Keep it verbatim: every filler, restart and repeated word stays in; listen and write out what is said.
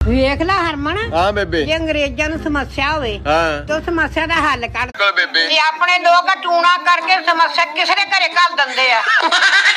ਵੇਖ ਲੈ ਹਰਮਨ। ਹਾਂ ਬੇਬੇ। ਜੇ ਅੰਗਰੇਜ਼ਾਂ ਨੂੰ ਸਮੱਸਿਆ ਹੋਵੇ ਹਾਂ ਤੇ ਸਮੱਸਿਆ ਦਾ ਹੱਲ ਕੱਢ ਬੇਬੇ। ਆਪਣੇ ਲੋਕ ਟੂਣਾ ਕਰਕੇ ਸਮੱਸਿਆ ਕਿਸੇ ਦੇ ਘਰੇ ਘੱਲ ਦਿੰਦੇ ਆ।